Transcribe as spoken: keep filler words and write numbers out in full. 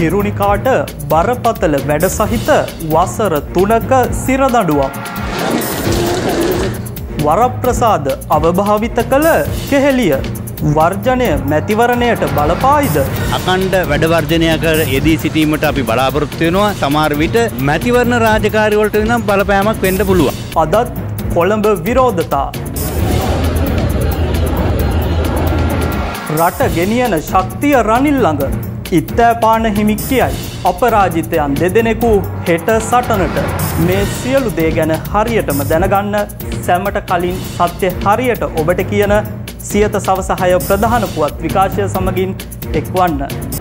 හිරුනිකාට බරපතල වැඩ සහිත වසර තුනක සිරදඬුවම්. වරප්‍රසාද අවභාවිත කළ කෙහෙලිය වර්ජනය මැතිවරණයට බලපායිද? අකණ්ඩ වැඩ වර්ජනයක යෙදී සිටීමට අපි බලාපොරොත්තු වෙනවා. සමහර විට මැතිවරණ රාජකාරී වලට නම් බලපෑමක් වෙන්න පුළුවන්. අදත් කොළඹ විරෝධතා. රට ගෙනියන ශක්තිය රනිල් ළඟ. ඉත්තෑපාන හිමි කියයි. අපරාජිතයන් දෙදෙනෙකු හෙට සටනට. මේ සියලු දේ ගැන හරියටම දැනගන්න සැමට කලින් සත්‍ය හරියට ඔබට කියන සියත සවස හය ප්‍රධාන පුවත් විකාශය සමගින් එක්වන්න.